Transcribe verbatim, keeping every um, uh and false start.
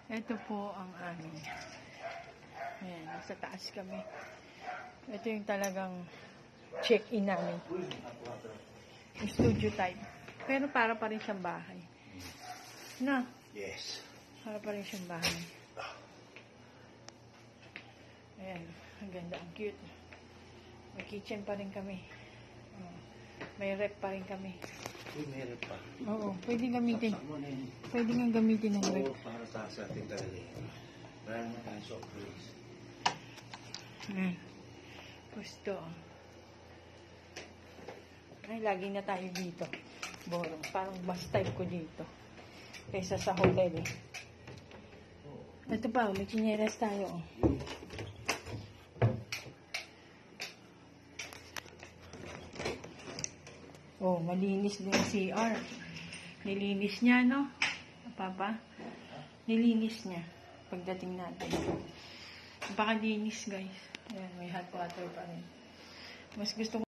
Ito po ang amin. Ayan, nasa taas kami. Ito yung talagang check-in namin. Studio type. Pero para pa rin siyang bahay. No? Yes. Para pa rin siyang bahay. Ayan, ang ganda, ang cute. May kitchen pa rin kami. May rep pa rin kami. Uy, may rep pa. Oo, pwede gamitin. Saksak mo na yun. Pwede nga gamitin ng rep. Oo, para sa sa ating talaga. Marami na tayong soft drinks. Ayan. Gusto. Ay, lagi na tayo dito. Borong. Parang bus type ko dito. Kaysa sa hotel eh. Ito pa, may chineras tayo. Oh, malinis din yung C R. Nilinis niya, no? Papa? Nilinis niya. Pagdating natin. Napakalinis, guys. Ayan, may hot water pa rin. Mas gusto ko